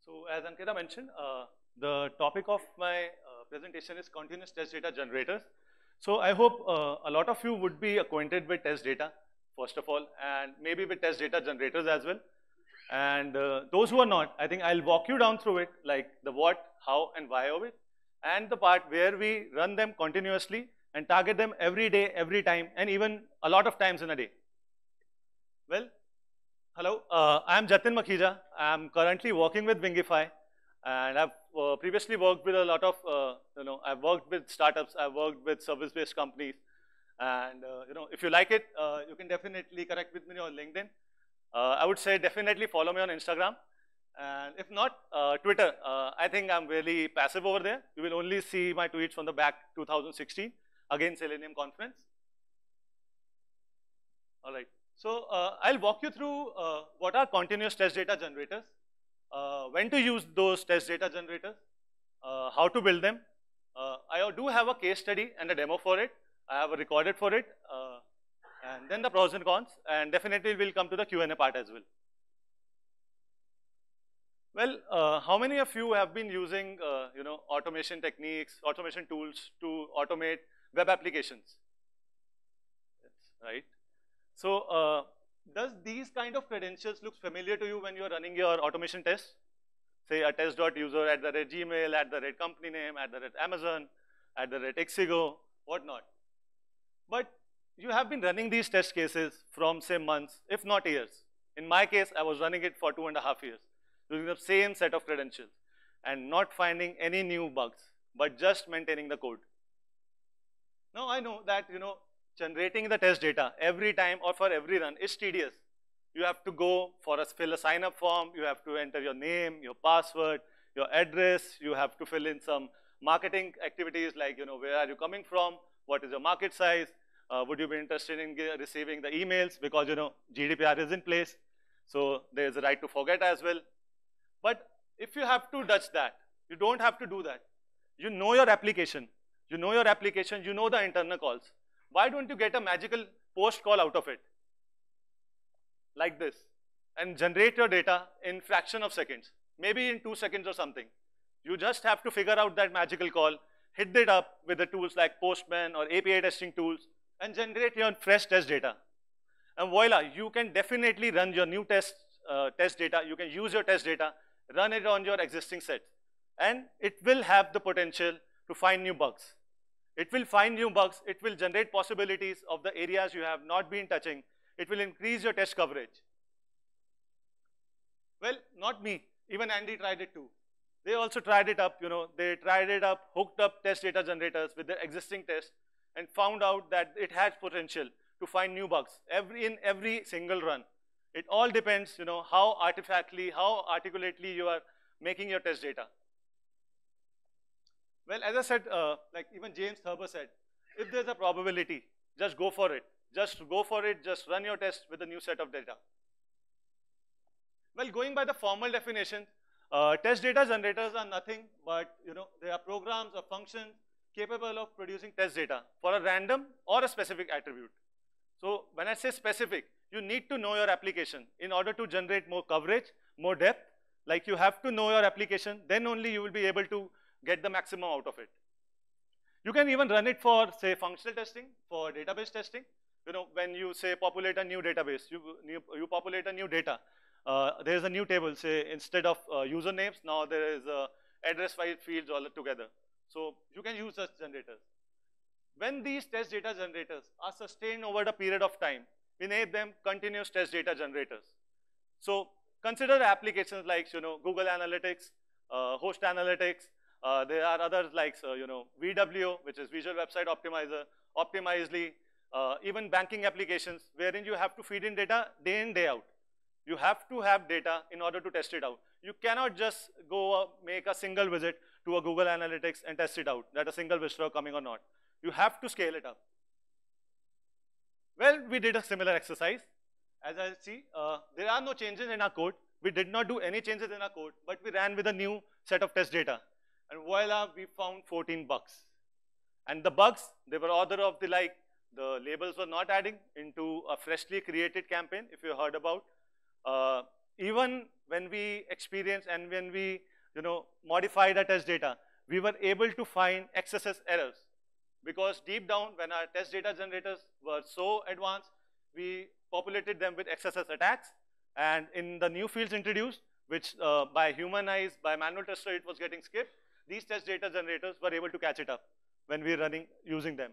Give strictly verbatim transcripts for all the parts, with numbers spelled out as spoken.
So as Ankita mentioned, uh, the topic of my uh, presentation is continuous test data generators. So I hope uh, a lot of you would be acquainted with test data, first of all, and maybe with test data generators as well. And uh, those who are not, I think I'll walk you down through it, like the what, how, and why of it, and the part where we run them continuously and target them every day, every time, and even a lot of times in a day. Well, hello, uh, I'm Jatin Makhija. I'm currently working with Wingify, and I've uh, previously worked with a lot of, uh, you know, I've worked with startups, I've worked with service-based companies, and uh, you know, if you like it, uh, you can definitely connect with me on LinkedIn. Uh, I would say definitely follow me on Instagram, and if not, uh, Twitter. Uh, I think I'm really passive over there. You will only see my tweets from the back two thousand sixteen, again Selenium conference. All right. So uh, I'll walk you through uh, what are continuous test data generators, uh, when to use those test data generators, uh, how to build them. Uh, I do have a case study and a demo for it. I have a recorded for it, uh, and then the pros and cons, and definitely we'll come to the Q and A part as well. Well, uh, how many of you have been using, uh, you know, automation techniques, automation tools to automate web applications? Yes, right. So, uh, does these kind of credentials look familiar to you when you're running your automation test? Say a test.user at the rate Gmail, at the rate company name, at the rate Amazon, at the rate Ixigo, whatnot. But you have been running these test cases from say months, if not years. In my case, I was running it for two and a half years, using the same set of credentials and not finding any new bugs, but just maintaining the code. Now I know that, you know, generating the test data every time or for every run is tedious. You have to go for a fill a sign up form, you have to enter your name, your password, your address, you have to fill in some marketing activities like, you know, where are you coming from, what is your market size, uh, would you be interested in receiving the emails, because, you know, G D P R is in place, so there is a right to forget as well. But if you have to touch that, you don't have to do that. You know your application, you know your application, you know the internal calls. Why don't you get a magical post call out of it, like this, and generate your data in fraction of seconds, maybe in two seconds or something. You just have to figure out that magical call, hit it up with the tools like Postman or A P I testing tools, and generate your fresh test data. And voila, you can definitely run your new test, uh, test data, you can use your test data, run it on your existing set, and it will have the potential to find new bugs. It will find new bugs, it will generate possibilities of the areas you have not been touching, it will increase your test coverage. Well, not me, even Andy tried it too. They also tried it up, you know, they tried it up, hooked up test data generators with their existing tests and found out that it has potential to find new bugs every, in every single run. It all depends, you know, how artifactly, how articulately you are making your test data. Well, as I said, uh, like even James Thurber said, if there's a probability, just go for it. Just go for it, just run your test with a new set of data. Well, going by the formal definition, uh, test data generators are nothing but, you know, they are programs or functions capable of producing test data for a random or a specific attribute. So when I say specific, you need to know your application in order to generate more coverage, more depth. Like you have to know your application, then only you will be able to get the maximum out of it. You can even run it for, say, functional testing, for database testing. You know, when you say populate a new database, you, you, you populate a new data. Uh, there is a new table, say, instead of uh, usernames, now there is uh, address file fields all together. So you can use such generators. When these test data generators are sustained over the period of time, we name them continuous test data generators. So consider applications like, you know, Google Analytics, uh, Host Analytics. Uh, there are others like, uh, you know, V W O, which is Visual Website Optimizer, Optimizely, uh, even banking applications, wherein you have to feed in data day in, day out. You have to have data in order to test it out. You cannot just go uh, make a single visit to a Google Analytics and test it out, that a single visitor coming or not. You have to scale it up. Well, we did a similar exercise. As I see, uh, there are no changes in our code. We did not do any changes in our code, but we ran with a new set of test data. And voila, we found fourteen bugs. And the bugs, they were order of the like, the labels were not adding into a freshly created campaign, if you heard about. Uh, even when we experienced and when we, you know, modified our test data, we were able to find X S S errors. Because deep down, when our test data generators were so advanced, we populated them with X S S attacks. And in the new fields introduced, which uh, by human eyes, by manual tester, it was getting skipped, these test data generators were able to catch it up when we were running, using them.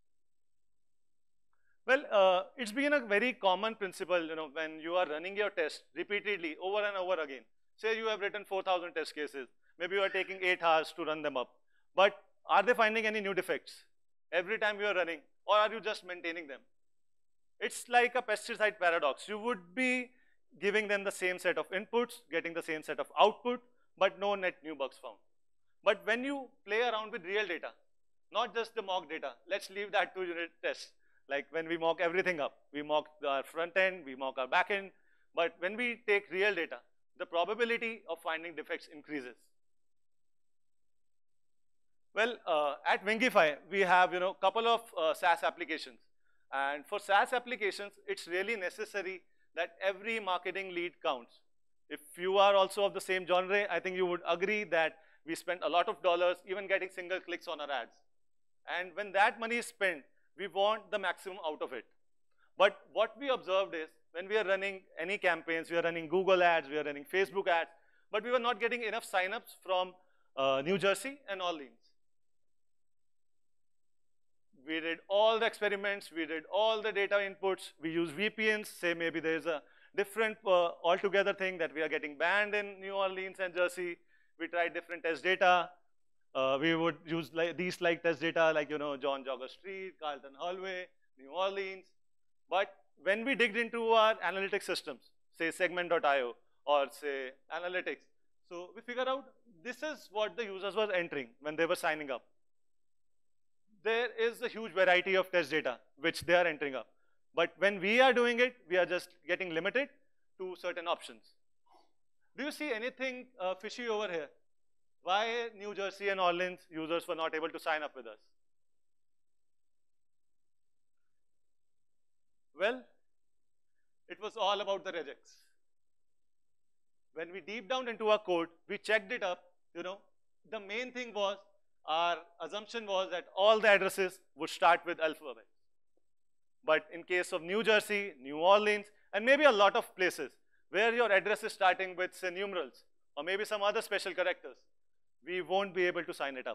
Well, uh, it's been a very common principle, you know, when you are running your test repeatedly over and over again. Say you have written four thousand test cases. Maybe you are taking eight hours to run them up. But are they finding any new defects every time you are running, or are you just maintaining them? It's like a pesticide paradox. You would be giving them the same set of inputs, getting the same set of output, but no net new bugs found. But when you play around with real data, not just the mock data, let's leave that to unit tests. Like when we mock everything up, we mock our front end, we mock our back end, but when we take real data, the probability of finding defects increases. Well, uh, at Wingify, we have, you know, couple of uh, SaaS applications. And for SaaS applications, it's really necessary that every marketing lead counts. If you are also of the same genre, I think you would agree that we spend a lot of dollars even getting single clicks on our ads. And when that money is spent, we want the maximum out of it. But what we observed is, when we are running any campaigns, we are running Google ads, we are running Facebook ads, but we were not getting enough signups from uh, New Jersey and Orleans. We did all the experiments, we did all the data inputs, we use V P Ns, say maybe there's a different uh, altogether thing that we are getting banned in New Orleans and Jersey. We tried different test data. Uh, we would use like these like test data like, you know, John Jogger Street, Carlton Hallway, New Orleans. But when we digged into our analytics systems, say segment dot i o or say analytics, so we figured out this is what the users were entering when they were signing up. There is a huge variety of test data which they are entering up. But when we are doing it, we are just getting limited to certain options. Do you see anything uh, fishy over here? Why New Jersey and Orleans users were not able to sign up with us? Well, it was all about the regex. When we deep down into our code, we checked it up, you know, the main thing was, our assumption was that all the addresses would start with alphabet. But in case of New Jersey, New Orleans, and maybe a lot of places where your address is starting with, say, numerals, or maybe some other special characters, we won't be able to sign it up.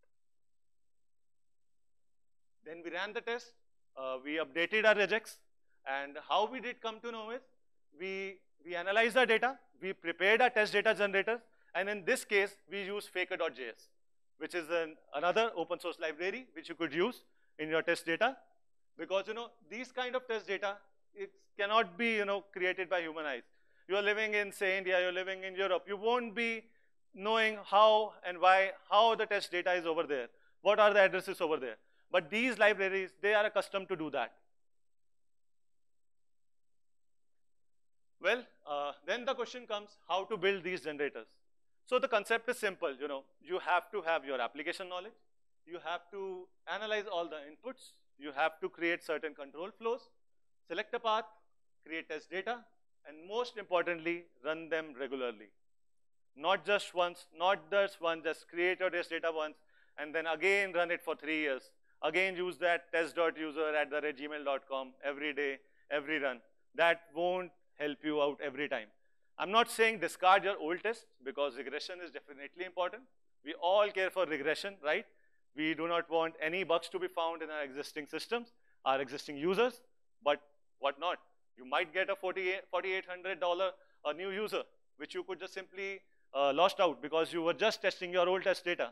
Then we ran the test, uh, we updated our regex, and how we did come to know is, we, we analyzed our data, we prepared our test data generators, and in this case, we use faker dot j s, which is an, another open source library which you could use in your test data. Because, you know, these kind of test data, it cannot be, you know, created by human eyes. You are living in, say, India, you're living in Europe, you won't be knowing how and why, how the test data is over there, what are the addresses over there. But these libraries, they are accustomed to do that. Well, uh, then the question comes, how to build these generators. So the concept is simple, you know, you have to have your application knowledge, you have to analyze all the inputs, you have to create certain control flows, select a path, create test data, and most importantly, run them regularly. Not just once, not just once, just create your test data once, and then again run it for three years. Again use that test.user at the rate gmail dot com every day, every run. That won't help you out every time. I'm not saying discard your old tests, because regression is definitely important. We all care for regression, right? We do not want any bugs to be found in our existing systems, our existing users, but what not? You might get a forty-eight hundred dollar a new user, which you could just simply uh, lost out because you were just testing your old test data.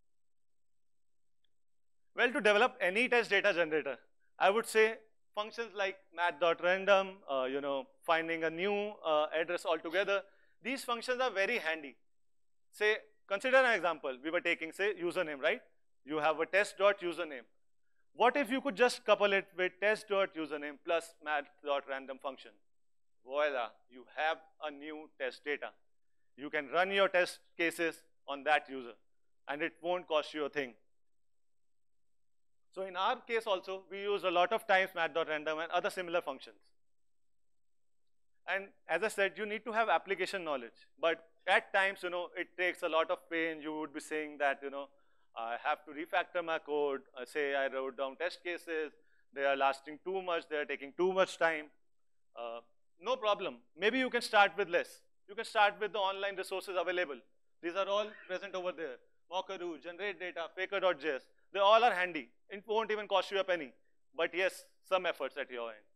Well, to develop any test data generator, I would say functions like math.random, uh, you know, finding a new uh, address altogether, these functions are very handy. Say, consider an example. We were taking, say, username, right? You have a test.username. What if you could just couple it with test.username plus math.random function? Voila, you have a new test data. You can run your test cases on that user, and it won't cost you a thing. So in our case also, we use a lot of times math.random and other similar functions. And as I said, you need to have application knowledge. But at times, you know, it takes a lot of pain. You would be saying that, you know, I have to refactor my code. Uh, say I wrote down test cases. They are lasting too much. They are taking too much time. Uh, no problem. Maybe you can start with less. You can start with the online resources available. These are all present over there. Mockaroo, Generate Data, Faker.js. They all are handy. It won't even cost you a penny. But yes, some efforts at your end.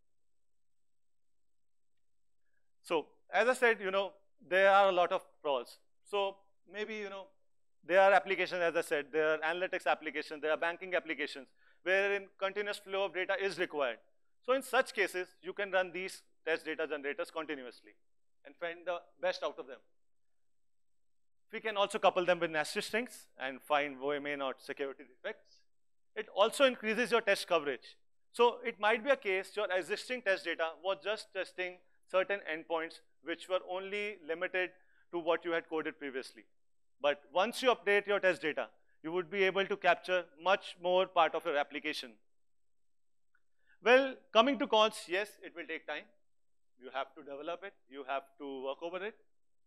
So as I said, you know, there are a lot of pros. So maybe, you know, there are applications, as I said, there are analytics applications, there are banking applications, wherein continuous flow of data is required. So in such cases, you can run these test data generators continuously and find the best out of them. We can also couple them with nested strings and find way may not security defects. It also increases your test coverage. So it might be a case your existing test data was just testing certain endpoints which were only limited to what you had coded previously. But once you update your test data, you would be able to capture much more part of your application. Well, coming to cons, yes, it will take time. You have to develop it. You have to work over it.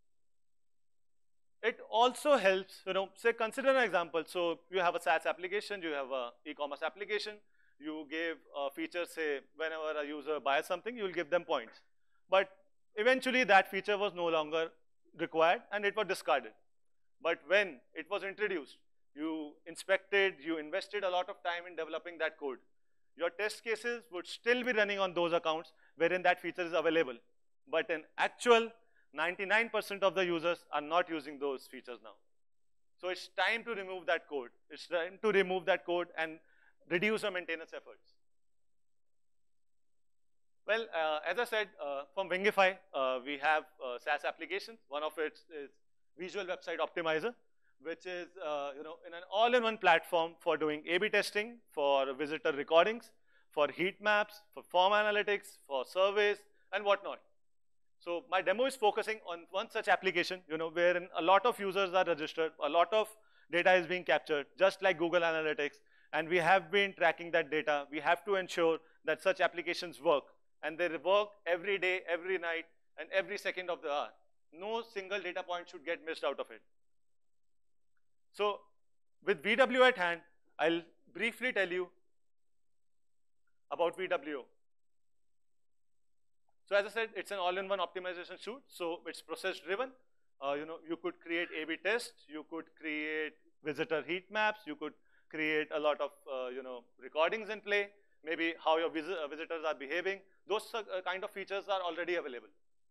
It also helps, you know, say consider an example. So you have a SaaS application, you have a e-commerce application. You gave a feature, say, whenever a user buys something, you will give them points. But eventually that feature was no longer required and it was discarded. But when it was introduced, you inspected, you invested a lot of time in developing that code. Your test cases would still be running on those accounts wherein that feature is available. But in actual, ninety-nine percent of the users are not using those features now. So it's time to remove that code. It's time to remove that code and reduce your maintenance efforts. Well, uh, as I said, uh, from Wingify, uh, we have uh, SaaS applications. One of it is Visual Website Optimizer, which is uh, you know, in an all-in-one platform for doing A B testing, for visitor recordings, for heat maps, for form analytics, for surveys, and whatnot. So my demo is focusing on one such application, you know, wherein a lot of users are registered, a lot of data is being captured, just like Google Analytics, and we have been tracking that data. We have to ensure that such applications work, and they work every day, every night, and every second of the hour. No single data point should get missed out of it. So with V W at hand, I'll briefly tell you about V W. So as I said, it's an all-in-one optimization suite. So it's process-driven. Uh, you know, you could create A B tests, you could create visitor heat maps, you could create a lot of uh, you know, recordings in play, maybe how your vis uh, visitors are behaving. Those uh, kind of features are already available.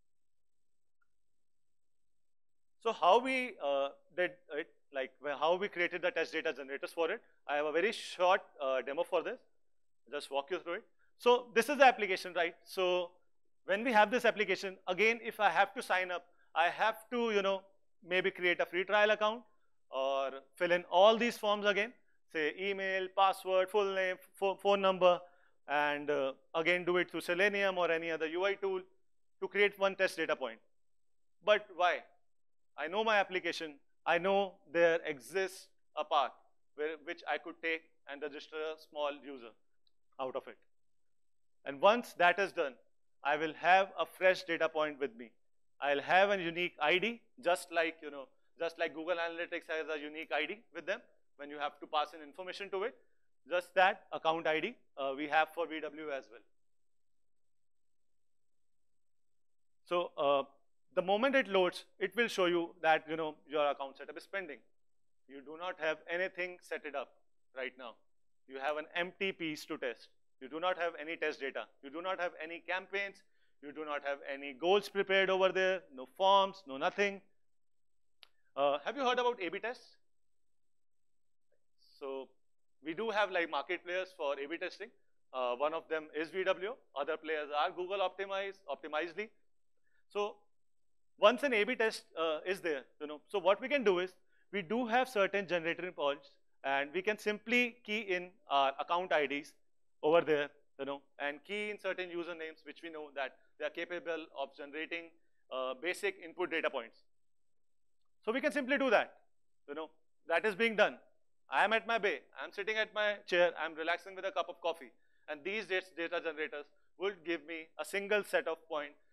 So how we uh, did it, like how we created the test data generators for it. I have a very short uh, demo for this. Just walk you through it. So this is the application, right? So when we have this application, again, if I have to sign up, I have to, you know, maybe create a free trial account or fill in all these forms again, say email, password, full name, phone number, and uh, again do it through Selenium or any other U I tool to create one test data point. But why? I know my application. I know there exists a path where, which I could take and register a small user out of it. And once that is done, I will have a fresh data point with me. I'll have a unique I D, just like, you know, just like Google Analytics has a unique I D with them when you have to pass in information to it. Just that account I D uh, we have for V W as well. So uh, the moment it loads, it will show you that, you know, your account setup is pending. You do not have anything set it up right now. You have an empty piece to test. You do not have any test data. You do not have any campaigns. You do not have any goals prepared over there, no forms, no nothing. Uh, have you heard about A B tests? So we do have like market players for A B testing. Uh, one of them is V W. Other players are Google Optimize, Optimizely. So once an A B test uh, is there, you know, so what we can do is we do have certain generator points, and we can simply key in our account I Ds over there, you know, and key in certain usernames which we know that they are capable of generating uh, basic input data points. So we can simply do that, you know, that is being done. I am at my bay, I am sitting at my chair, I am relaxing with a cup of coffee, and these data generators will give me a single set of points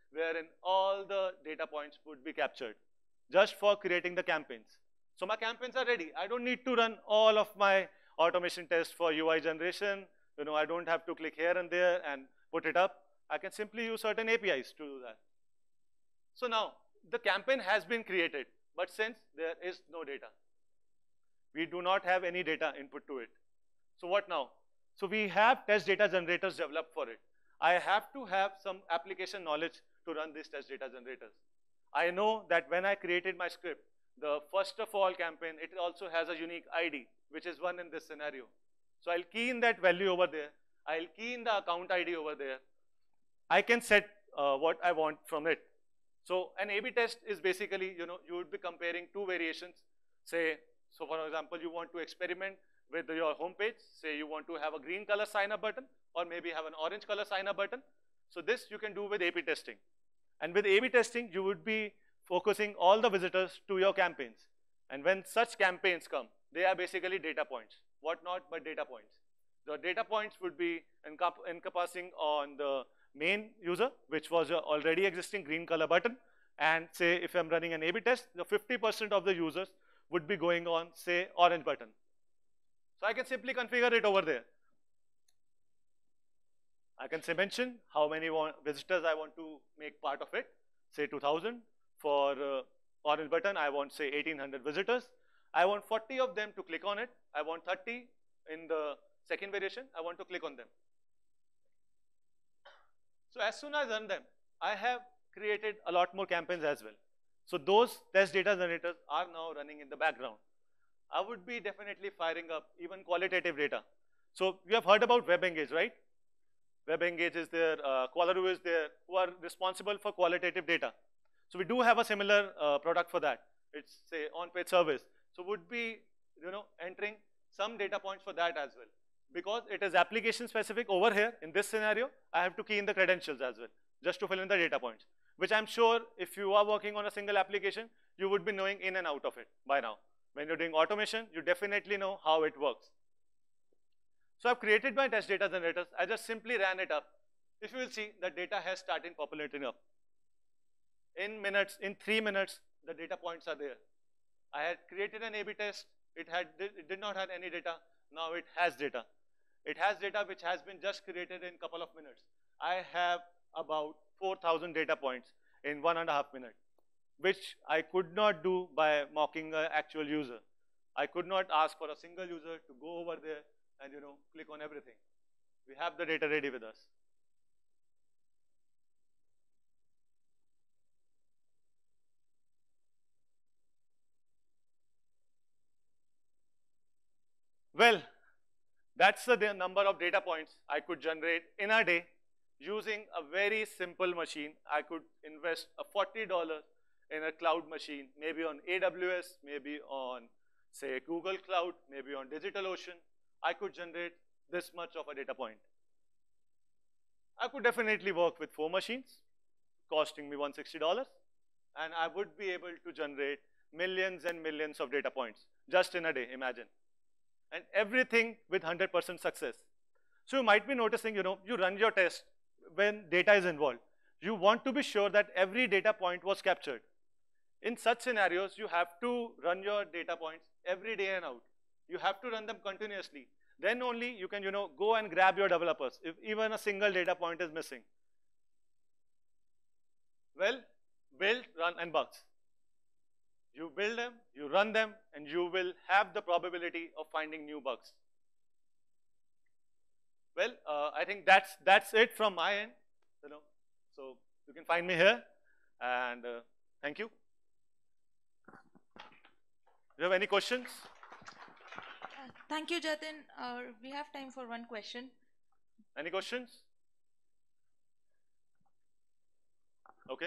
wherein all the data points would be captured just for creating the campaigns. So my campaigns are ready. I don't need to run all of my automation tests for U I generation. You know, I don't have to click here and there and put it up. I can simply use certain A P Is to do that. So now, the campaign has been created, but since there is no data, we do not have any data input to it. So what now? So we have test data generators developed for it. I have to have some application knowledge to run these test data generators. I know that when I created my script, the first of all campaign, it also has a unique I D, which is one in this scenario. So I'll key in that value over there. I'll key in the account I D over there. I can set uh, what I want from it. So an A B test is basically, you know, you would be comparing two variations. Say, so for example, you want to experiment with your home page. Say you want to have a green color sign up button, or maybe have an orange color sign up button. So this you can do with A B testing. And with A B testing, you would be focusing all the visitors to your campaigns. And when such campaigns come, they are basically data points. What not but data points. The data points would be encompassing on the main user, which was your already existing green color button. And say if I'm running an A B test, the fifty percent of the users would be going on, say, orange button. So I can simply configure it over there. I can say mention how many visitors I want to make part of it. Say two thousand. For uh, orange button, I want say eighteen hundred visitors. I want forty of them to click on it. I want thirty in the second variation. I want to click on them. So as soon as I run them, I have created a lot more campaigns as well. So those test data generators are now running in the background. I would be definitely firing up even qualitative data. So you have heard about WebEngage, right? WebEngage is there, uh, Qualaroo is there, who are responsible for qualitative data. So we do have a similar uh, product for that. It's say on-page service. So would be, you know, entering some data points for that as well. Because it is application specific over here, in this scenario, I have to key in the credentials as well, just to fill in the data points, which I'm sure if you are working on a single application, you would be knowing in and out of it by now. When you're doing automation, you definitely know how it works. So I've created my test data generators. I just simply ran it up. If you will see, the data has started populating up. In minutes, in three minutes, the data points are there. I had created an A B test. It had, it did not have any data. Now it has data. It has data which has been just created in a couple of minutes. I have about four thousand data points in one and a half minutes, which I could not do by mocking an actual user. I could not ask for a single user to go over there and, you know, click on everything. We have the data ready with us. Well, that's the number of data points I could generate in a day using a very simple machine. I could invest a forty dollars in a cloud machine, maybe on A W S, maybe on, say, Google Cloud, maybe on DigitalOcean. I could generate this much of a data point. I could definitely work with four machines, costing me one hundred sixty dollars, and I would be able to generate millions and millions of data points just in a day, imagine. And everything with one hundred percent success. So you might be noticing, you know, you run your test when data is involved. You want to be sure that every data point was captured. In such scenarios, you have to run your data points every day and out. You have to run them continuously. Then only you can, you know, go and grab your developers if even a single data point is missing. Well, build, run, and bugs. You build them, you run them, and you will have the probability of finding new bugs. Well, uh, I think that's that's it from my end. You know, so you can find me here, and uh, thank you. Do you have any questions? Uh, thank you, Jatin. Uh, we have time for one question. Any questions? Okay.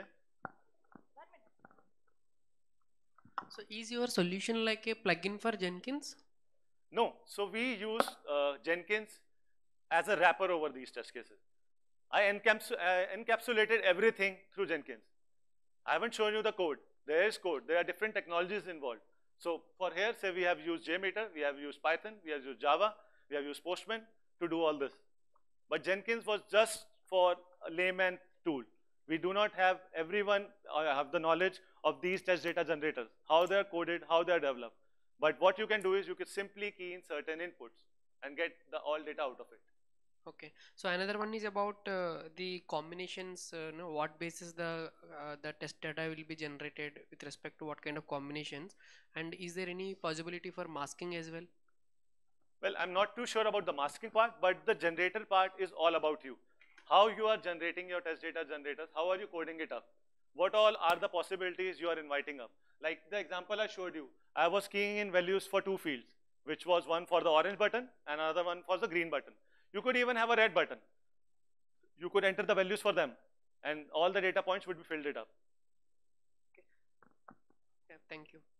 So is your solution like a plugin for Jenkins? No. So we use uh, Jenkins as a wrapper over these test cases. I encaps uh, encapsulated everything through Jenkins. I haven't shown you the code. There is code. There are different technologies involved. So for here, say we have used JMeter, we have used Python, we have used Java, we have used Postman to do all this. But Jenkins was just for a layman tool. We do not have everyone uh, have the knowledge of these test data generators, how they're coded, how they're developed. But what you can do is you can simply key in certain inputs and get the all data out of it. Okay. So another one is about uh, the combinations. Uh, you know, what basis the uh, the test data will be generated with respect to what kind of combinations, and is there any possibility for masking as well? Well, I'm not too sure about the masking part, but the generator part is all about you. How you are generating your test data generators, how are you coding it up? What all are the possibilities you are inviting up? Like the example I showed you, I was keying in values for two fields, which was one for the orange button and another one for the green button. You could even have a red button. You could enter the values for them, and all the data points would be filled it up. Okay. Yeah, thank you.